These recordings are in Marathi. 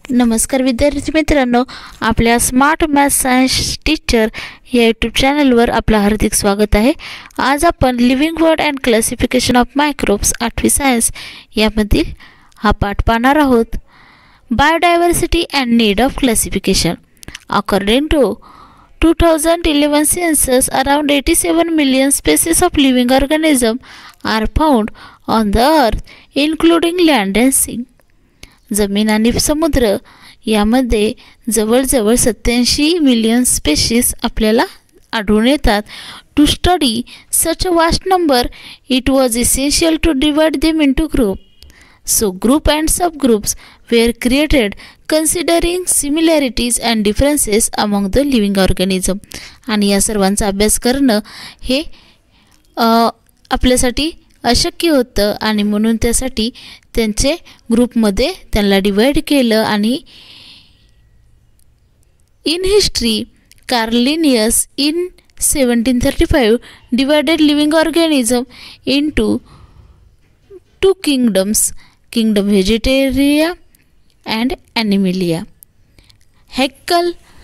नमस्कार विद्यार्थी मित्रांनो, आपल्या स्मार्ट मॅथ सायन्स टीचर या यूट्यूब चॅनलवर आपलं हार्दिक स्वागत आहे. आज आपण living world and classification of microbes 8वी सायन्स यामधील हा पाठ पाहणार आहोत. Biodiversity and need of classification. According to 2011 census, around 87 million species of living organism are found on the earth, including land and sea. जमीन आणि समुद्र यामध्ये जवळजवळ 87 मिलियन स्पेशीज आपल्याला आढळून येतात. To study such a vast number, it was essential to divide them into group. So group and sub groups were created considering similarities and differences among the living organism. आणि या सर्वांचा अभ्यास करणं हे आपल्यासाठी अशक्य होतं आणि म्हणून त्यासाठी त्यांचे ग्रुपमध्ये त्यांना डिवाइड केलं. आणि in history Carl Linnaeus in 1735 divided living organism into two kingdoms, kingdom Vegetabilia and Animalia. Haeckel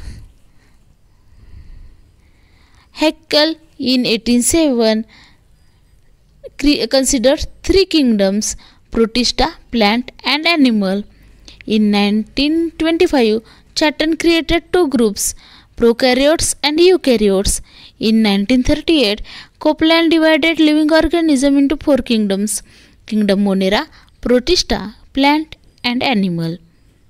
in 1807 considered three kingdoms: Protista, plant and animal. In 1925 Chapman created two groups: prokaryotes and eukaryotes. In 1938 Copeland divided living organism into four kingdoms: kingdom Monera, Protista, plant and animal.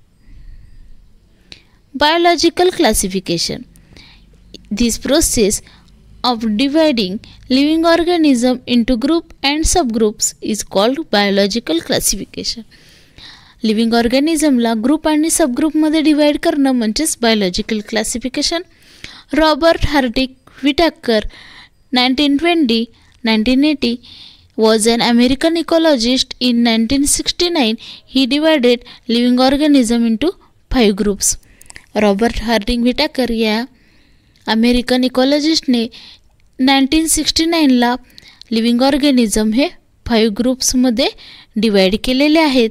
Biological classification. This process of dividing living organism into group and subgroups is called biological classification. Living ऑर्गॅनिझमला ग्रुप आणि सबग्रुपमध्ये डिवाइड करणं म्हणजेच biological classification. Robert Harding Whittaker 1920-1980 was an American ecologist. In 1969 he divided living organism into 5 groups. Robert Harding Whittaker या अमेरिकन इकॉलॉजिस्टने 1969ला लिव्हिंग ऑर्गॅनिझम हे 5 ग्रुप्समध्ये डिवाइड केलेले आहेत.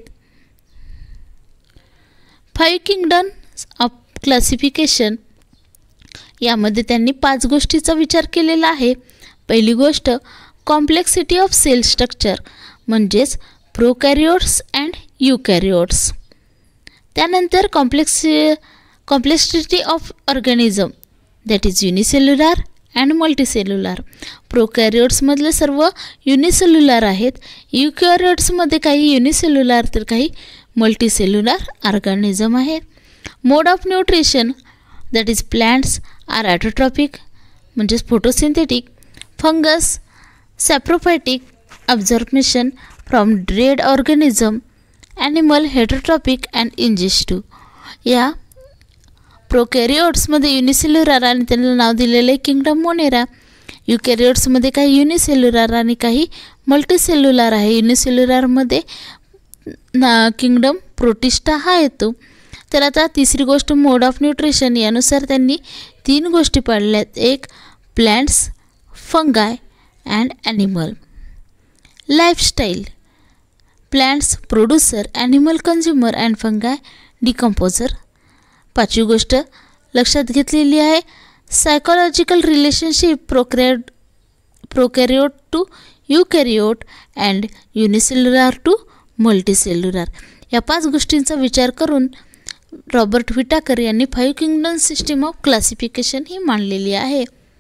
5 किंगडम्स ऑफ क्लासिफिकेशन यामध्ये त्यांनी 5 गोष्टीचा विचार केलेला आहे. पहिली गोष्ट कॉम्प्लेक्सिटी ऑफ सेल स्ट्रक्चर म्हणजेच प्रोकॅरियोट्स अँड युकॅरियोट्स. त्यानंतर complexity of organism that is unicellular and multicellular. प्रोकॅरियोट्समधले सर्व युनिसेल्युलर आहेत. युकॅरियोट्समध्ये काही युनिसेल्युलर तर काही मल्टीसेल्युलर ऑर्गॅनिझम आहेत. Mode of nutrition that is plants are autotrophic म्हणजेच photosynthetic. Fungus saprophytic absorption from dead organism. Animal heterotrophic and ingestive. या प्रोकॅरियोट्समध्ये युनिसेल्युलर आणि त्यांना नाव दिलेले किंगडम मोनेरा. युकॅरियोट्समध्ये काही युनिसेल्युलर आणि काही मल्टीसेल्युलर आहे. युनिसेल्युलरमध्ये किंगडम प्रोटिस्टा हा येतो. तर आता तिसरी गोष्ट मोड ऑफ न्यूट्रिशन. यानुसार त्यांनी 3 गोष्टी पाडल्यात. एक plants, fungi and animal. Lifestyle. Plants producer, animal consumer and fungi decomposer. 5वी गोष्ट लक्षात घेतलेली आहे. Psychological relationship prokaryote to eukaryote and unicellular to multicellular. या 5 गोष्टींचा विचार करून रॉबर्ट व्हिटॅकर यांनी 5 किंगडम सिस्टीम ऑफ क्लासिफिकेशन ही मांडलेली आहे.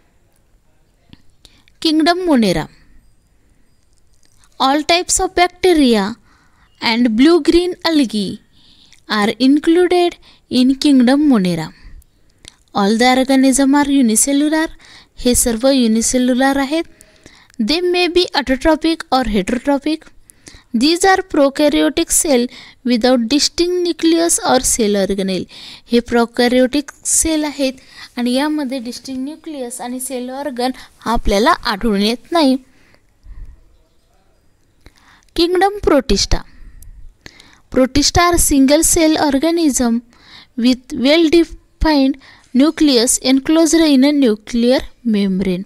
Kingdom Monera. All types of bacteria and blue-green algae are included in Kingdom Monera. All the organisms are unicellular. हे सर्व युनिसेल्युलर आहेत. They may be autotrophic or heterotrophic. These are prokaryotic cell without distinct nucleus or cell organelle. हे प्रोकॅरियोटिक सेल आहेत आणि यामध्ये डिस्टिंक्ट न्यूक्लियस आणि सेल ऑर्गन हा आपल्याला आढळून येत नाही. Kingdom Protista. Protista are single cell organism with well defined nucleus enclosed in a nuclear membrane.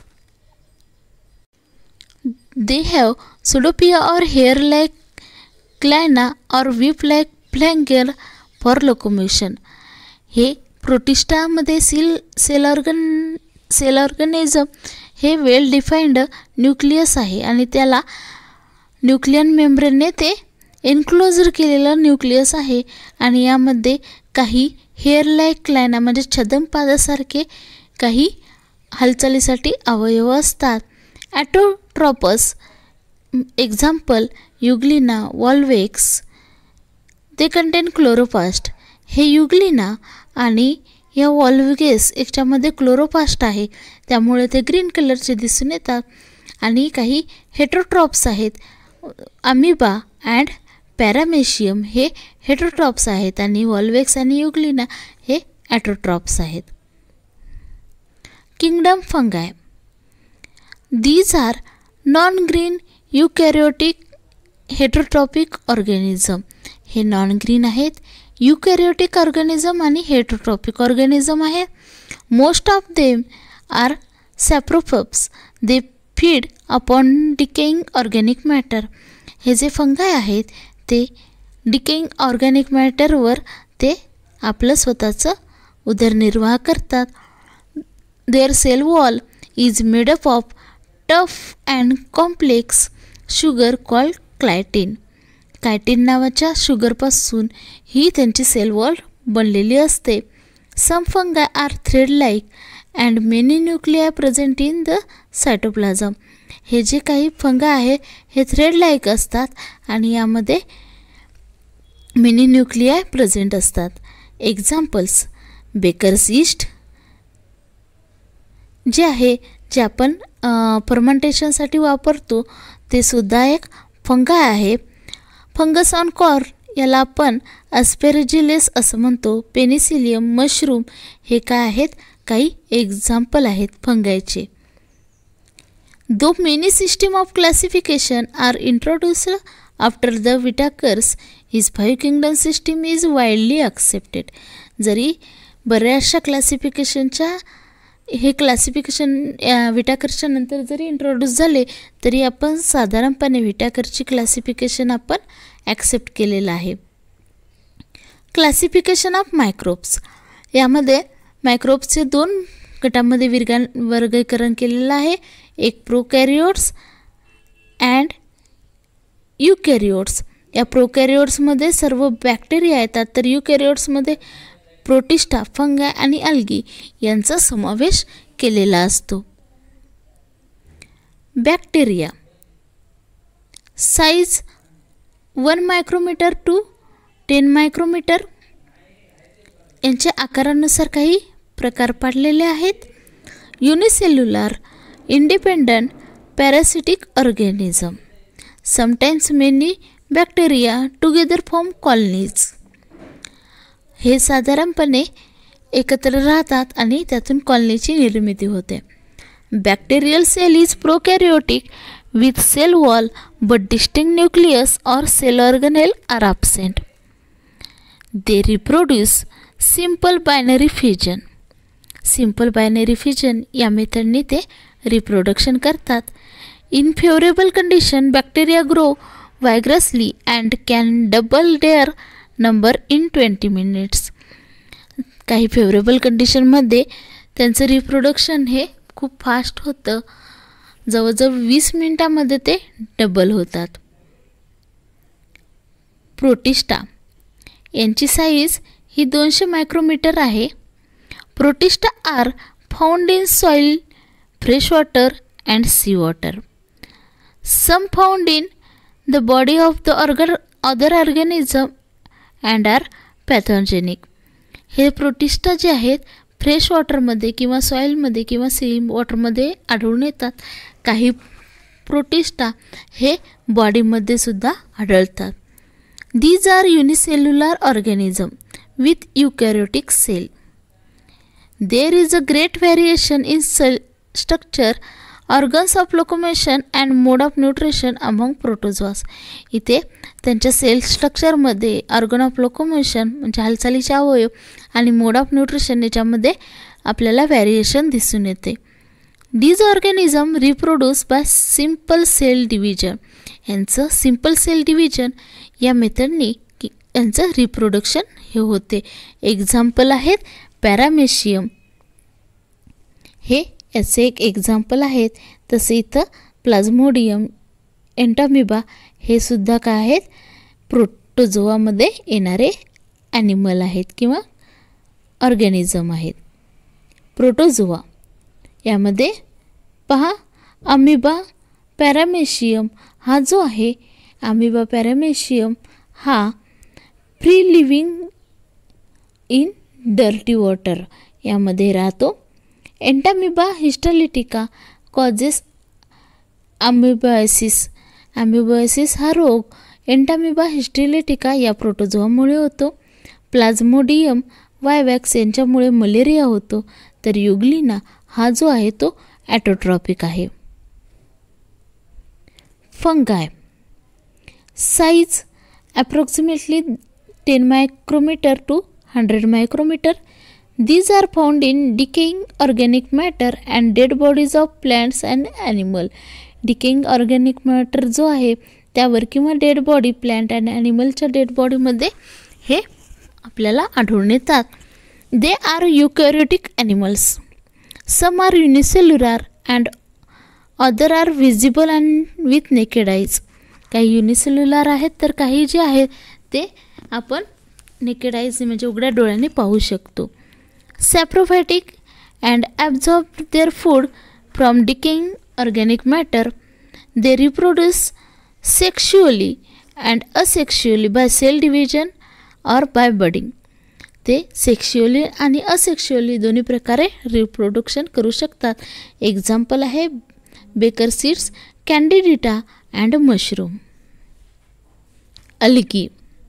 They have pseudopia or hair-like क्लायना or whip like flagella for locomotion. हे प्रोटिस्टामध्ये सेल ऑर्गॅनिझम हे वेल डिफाईन्ड न्यूक्लियस आहे आणि त्याला न्यूक्लियन मेम्ब्रेनने ते एन्क्लोजर केलेलं न्यूक्लियस आहे आणि यामध्ये काही हेअर लाईक क्लायना म्हणजे छद्मपादासारखे काही हालचालीसाठी अवयव असतात. ॲटोट्रॉपस एक्झाम्पल युग्लिना, वॉल्वेक्स, ते कंटेन क्लोरोप्लास्ट. हे युग्लिना आणि या वॉल्वेक्स याच्यामध्ये क्लोरोप्लास्ट आहे, त्यामुळे ते ग्रीन कलरचे दिसून येतात. आणि काही हेटरोट्रॉप्स आहेत, अमिबा अँड पॅरामेशियम हे हेटरोट्रॉप्स आहेत आणि वॉल्वेक्स आणि युग्लिना हे ॲटोट्रॉप्स आहेत. Kingdom fungi. These are non green eukaryotic heterotrophic organism. हे नॉन ग्रीन आहेत, युकॅरियोटिक ऑर्गॅनिझम आणि हेटरोट्रॉपिक ऑर्गॅनिझम आहे. Most of them are saprophytes. They feed upon decaying organic matter. हे जे फंगाय आहेत ते डिकेइंग ऑर्गॅनिक मॅटरवर ते आपलं स्वतःचं उदरनिर्वाह करतात. Their cell wall is made up of tough and complex sugar called chitin. Chitin नावाच्या शुगरपासून ही त्यांची सेल वॉल बनलेली असते. Some fungi are thread like and many nuclei present in the cytoplasm. हे जे काही फंगा आहे हे थ्रेड लाईक असतात आणि यामध्ये मेनी न्यूक्लियाय प्रेझेंट असतात. एक्झाम्पल्स बेकर्स ईस्ट जे आहे जे आपण फर्मेंटेशनसाठी वापरतो ते सुद्धा एक फंगाय आहे. फंगस ऑन कॉर्न याला आपण अस्पेरजिलस असं म्हणतो. पेनिसिलियम, मशरूम हे काय आहेत, काही एक्झाम्पल आहेत फंगायचे. Though many system of classification are introduced after the Whittaker's, his 5 kingdom system is widely accepted. जरी बऱ्याचशा क्लासिफिकेशनच्या हे क्लासिफिकेशन विटाकरच्या नंतर जरी इंट्रोड्यूस झाले तरी आपण साधारणपणे विटाकरची क्लासिफिकेशन आपण ॲक्सेप्ट केलेलं आहे. Classification of microbes. यामध्ये मायक्रोब्सचे 2 गटामध्ये वर्गीकरण केलेलं आहे. एक प्रोकॅरियोट्स अँड युकॅरियोट्स. या प्रोकॅरियोट्समध्ये सर्व बॅक्टेरिया येतात, तर युकॅरियोट्समध्ये प्रोटिस्टा, फंगाय आणि अल्गी यांचा समावेश केलेला असतो. Bacteria size 1 micrometer to 10 micrometer यांच्या आकारानुसार काही प्रकार पाडलेले आहेत. Unicellular independent parasitic organism. Sometimes many bacteria together form colonies. हे साधारणपणे एकत्र राहतात आणि त्यातून कॉलनीची निर्मिती होते. Bacterial cell is prokaryotic with cell wall but distinct nucleus or cell organelle are absent. They reproduce simple binary fusion. Simple binary fusion या मेथडने ते रिप्रोडक्शन करतात. In favourable condition bacteria grow व्हायग्रसली and can double their number in 20 minutes. काही फेवरेबल कंडिशनमध्ये त्यांचं रिप्रोडक्शन हे खूप फास्ट होतं, जवळजवळ 20 मिनिटामध्ये ते डबल होतात. प्रोटिस्टा यांची साईज ही 200 मायक्रोमीटर आहे. Protista are found in soil, fresh water and sea water. Some found in the body of the other organism and are pathogenic. हे प्रोटिस्टा जे आहेत फ्रेश वॉटरमध्ये किंवा सॉईलमध्ये किंवा सी वॉटरमध्ये आढळून येतात. काही प्रोटिस्टा हे बॉडीमध्ये सुद्धा आढळतात. These are unicellular organism with eukaryotic cell. There is a great variation in cell structure, organs of locomotion and mode of nutrition among protozoas. इथे त्यांच्या सेल स्ट्रक्चरमध्ये ऑर्गन ऑफ लोकोमोशन म्हणजे हालचालीचे अवयव आणि मोड ऑफ न्यूट्रिशन याच्यामध्ये आपल्याला व्हेरिएशन दिसून येते. These organism reproduce by simple cell division. यांचं सिंपल सेल डिव्हिजन या मेथडनी यांचं रिप्रोडक्शन हे होते. एक्झाम्पल आहेत पॅरामेशियम, हे याचे एक एक्झाम्पल आहेत. तसे इथं प्लाझ्मोडियम, एंटामिबा हे सुद्धा काय आहेत, प्रोटोझोआमध्ये येणारे ॲनिमल आहेत किंवा ऑर्गॅनिझम आहेत. प्रोटोझोआ यामध्ये पहा अमिबा पॅरामेशियम हा जो आहे, अमिबा पॅरामेशियम हा free living in dirty water यामध्ये राहतो. एंटामिबा हिस्टोलिटिका कॉजेस अमिबायसिस. अमिबायसिस हा रोग एंटामिबा हिस्टोलिटिका या प्रोटोझोआमुळे होतो. प्लाझ्मोडियम वायवॅक्स यांच्यामुळे मलेरिया होतो. तर युग्लिना हा जो आहे तो ॲटोट्रॉपिक आहे. Fungi size approximately 10 micrometer to 100 micrometer. These are found in decaying organic matter and dead bodies of plants and animal. Decaying organic matter जो आहे त्यावर किंवा डेड बॉडी प्लांट अँड ॲनिमलच्या डेड बॉडीमध्ये हे आपल्याला आढळून येतात. They are eukaryotic animals. Some are unicellular and other are visible and with naked eyes. काही युनिसेल्युलर आहेत तर काही जे आहेत ते आपण नेकेड आईज म्हणजे उघड्या डोळ्याने पाहू शकतो. Saprophytic and absorb their food from decaying organic matter. They reproduce sexually and asexually by cell division or by budding. ते सेक्शुअली आणि असेक्शुअली दोन्ही प्रकारे रिप्रोडक्शन करू शकतात. एक्झाम्पल आहे baker seeds, candida and mushroom. Algae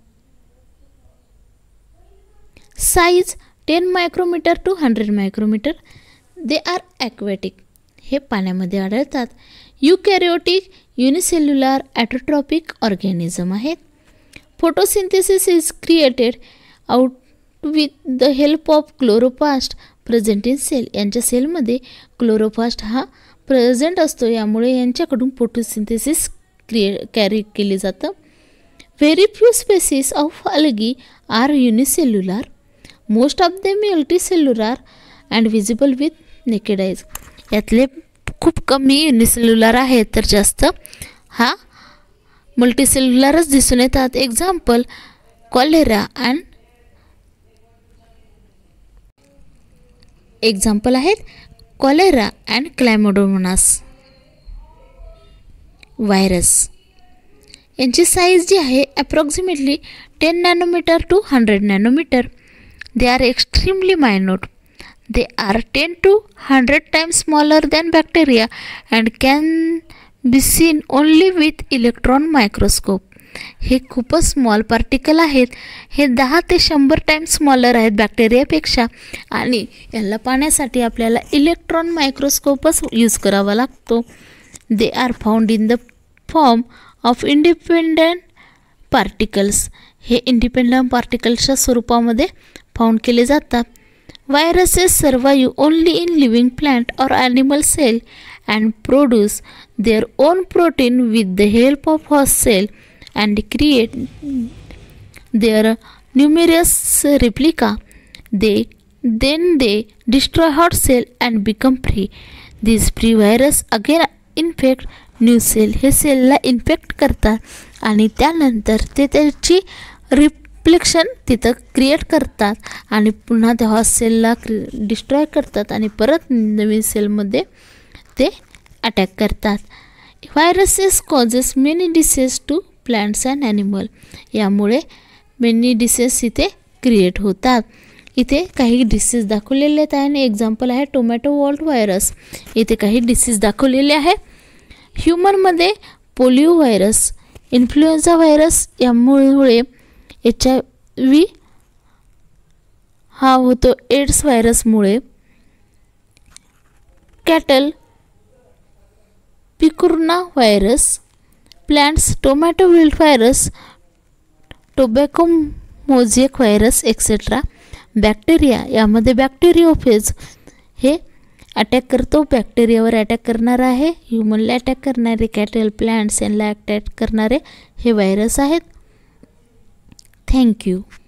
size 10 micrometer to 100 micrometer. They are aquatic. हे पाण्यामध्ये आढळतात. युकॅरियोटिक युनिसेल्युलर ॲटोट्रॉपिक ऑर्गॅनिझम आहेत. Photosynthesis is created out with the help of chloroplast present in sale. यांच्या सेलमध्ये क्लोरोप्लास्ट हा प्रेझेंट असतो, यामुळे यांच्याकडून फोटोसिंथेसिस कॅरी केले जातं. Very few species of algae are unicellular. Most of them multicellular and visible with naked eyes. यातले खूप कमी युनिसेल्युलर आहेत तर जास्त हा मल्टीसेल्युलरच दिसून येतात. एक्झाम्पल कॉलेरा अँड एक्झाम्पल आहेत कॉलेरा अँड क्लॅमोडोमोनास. व्हायरस यांची साईज जी आहे approximately 10 nanometer to 100 nanometer. They are extremely minute. They are 10 to 100 times smaller than bacteria and can be seen only with electron microscope. हे खूपच स्मॉल पार्टिकल आहेत. हे 10 ते 100 टाइम्स स्मॉलर आहेत बॅक्टेरियापेक्षा आणि याला पाहण्यासाठी आपल्याला इलेक्ट्रॉन मायक्रोस्कोपच यूज करावा लागतो. They are found in the form of independent particles. हे इंडिपेंडंट पार्टिकल्सच्या स्वरूपामध्ये फाउंड केले जातात. Viruses survive only in living plant or animal cell and produce their own protein with the help of host cell and create their numerous replica. Then they destroy hot cell and become free. These free virus again infect new cell. हे सेलला इन्फेक्ट करतात आणि त्यानंतर ते त्याची रिफ्लेक्शन तिथं क्रिएट करतात आणि पुन्हा त्या हॉट सेलला डिस्ट्रॉय करतात आणि परत नवीन सेलमध्ये ते अटॅक करतात. Viruses causes many disease to plants and animal. यामुळे मेनी डिसीज इथे क्रिएट होतात. इथे काही डिसीज दाखवलेले आहेत आणि एक्झाम्पल आहे टोमॅटो वॉल्ट व्हायरस. इथे काही डिसीज दाखवलेले आहे. ह्युमनमध्ये पोलिओ व्हायरस, इन्फ्लुएन्झा व्हायरस यामुळे HIV हा होतो एड्स व्हायरसमुळे. Cattle picorna virus, plants tomato wilt virus, tobacco mosaic virus etcetera. Bacteria यामध्ये बॅक्टेरियोफेज हे अटॅक करतो, बॅक्टेरियावर अटॅक करणारा आहे, ह्युमनला अटॅक करणारे, कॅटल, प्लांट्स यांना अटॅक करणारे हे व्हायरस आहेत. थँक्यू.